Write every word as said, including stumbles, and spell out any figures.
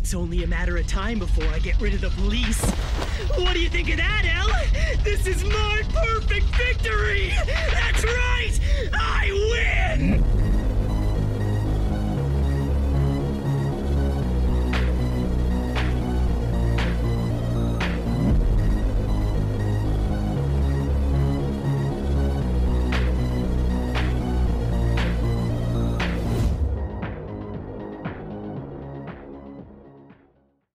It's only a matter of time before I get rid of the police. What do you think of that, Elle? This is my perfect victory!